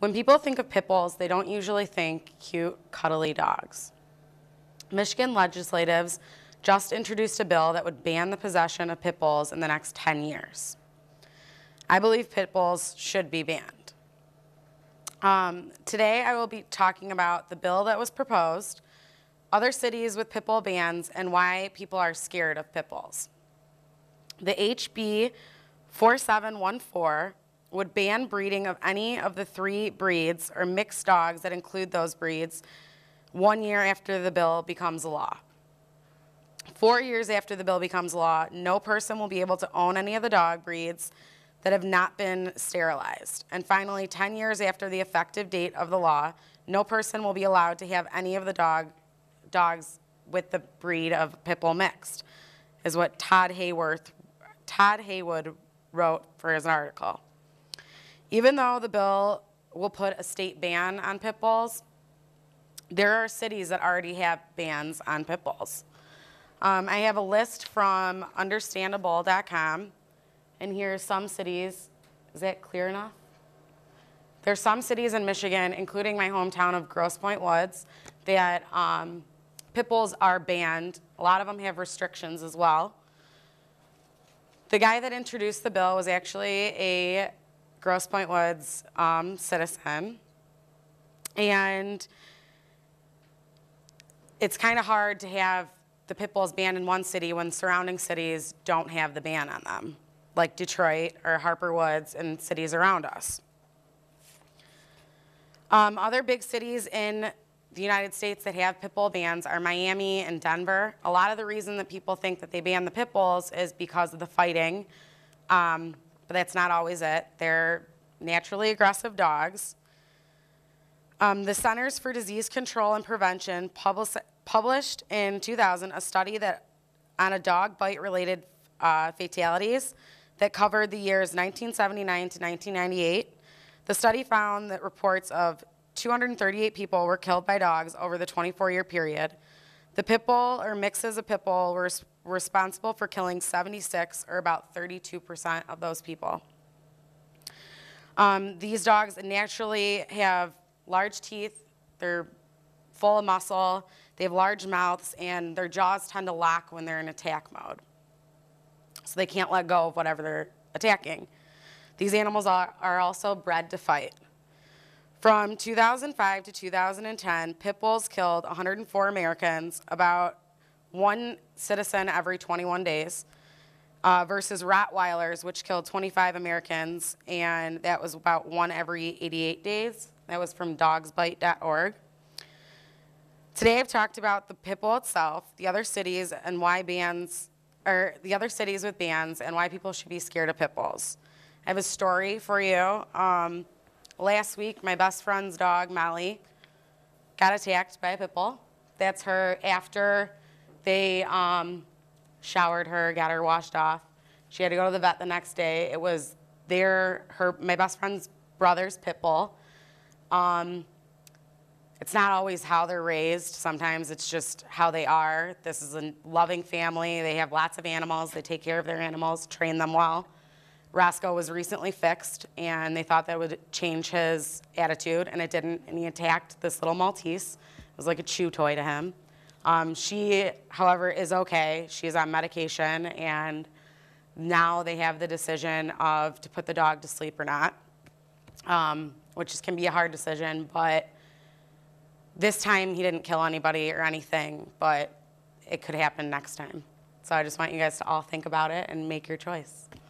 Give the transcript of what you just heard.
When people think of pit bulls, they don't usually think cute, cuddly dogs. Michigan legislatives just introduced a bill that would ban the possession of pit bulls in the next 10 years. I believe pit bulls should be banned. Today I will be talking about the bill that was proposed, other cities with pit bull bans, and why people are scared of pit bulls. The HB 4714 would ban breeding of any of the 3 breeds or mixed dogs that include those breeds 1 year after the bill becomes law. 4 years after the bill becomes law, no person will be able to own any of the dog breeds that have not been sterilized. And finally, 10 years after the effective date of the law, no person will be allowed to have any of the dogs with the breed of pit bull mixed, is what Todd Haywood wrote for his article. Even though the bill will put a state ban on pit bulls, there are cities that already have bans on pit bulls. I have a list from understandable.com, and here's some cities. Is that clear enough? There's some cities in Michigan, including my hometown of Grosse Pointe Woods, that pit bulls are banned. A lot of them have restrictions as well. The guy that introduced the bill was actually a Grosse Pointe Woods citizen, and it's kind of hard to have the pit bulls banned in one city when surrounding cities don't have the ban on them, like Detroit or Harper Woods and cities around us. Other big cities in the United States that have pit bull bans are Miami and Denver. A lot of the reason that people think that they ban the pit bulls is because of the fighting, but that's not always it. They're naturally aggressive dogs. The Centers for Disease Control and Prevention published in 2000 a study that on a dog bite-related fatalities that covered the years 1979 to 1998. The study found that reports of 238 people were killed by dogs over the 24-year period. The pit bull or mixes of pit bull were responsible for killing 76, or about 32% of those people. These dogs naturally have large teeth. They're full of muscle. They have large mouths, and their jaws tend to lock when they're in attack mode. So they can't let go of whatever they're attacking. These animals are also bred to fight. From 2005 to 2010, pit bulls killed 104 Americans, about 1 citizen every 21 days, versus Rottweilers, which killed 25 Americans, and that was about 1 every 88 days. That was from dogsbite.org. Today I've talked about the pit bull itself, the other cities and why bans, or the other cities with bans, and why people should be scared of pit bulls. I have a story for you. Last week, my best friend's dog, Molly, got attacked by a pit bull. That's her after they showered her, got her washed off. She had to go to the vet the next day. It was my best friend's brother's pit bull. It's not always how they're raised. Sometimes it's just how they are. This is a loving family. They have lots of animals. They take care of their animals, train them well. Roscoe was recently fixed, and they thought that would change his attitude, and it didn't, and he attacked this little Maltese. It was like a chew toy to him. She, however, is okay. She's on medication, and now they have the decision of to put the dog to sleep or not, which can be a hard decision, but this time he didn't kill anybody or anything, but it could happen next time. So I just want you guys to all think about it and make your choice.